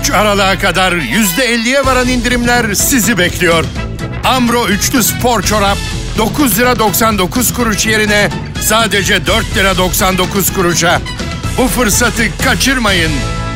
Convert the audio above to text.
3 Aralık'a kadar %50'ye varan indirimler sizi bekliyor. Ambro üçlü spor çorap 9 lira 99 kuruş yerine sadece 4 lira 99 kuruşa. Bu fırsatı kaçırmayın.